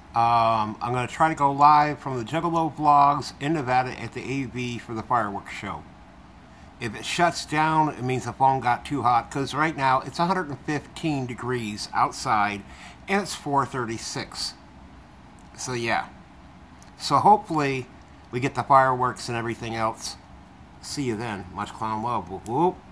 I'm going to try to go live from the Juggalo vlogs in Nevada at the AV for the fireworks show. If it shuts down, it means the phone got too hot, because right now it's 115 degrees outside and it's 4:36. So yeah. So hopefully we get the fireworks and everything else. See you then. Much clown love. Whoop whoop.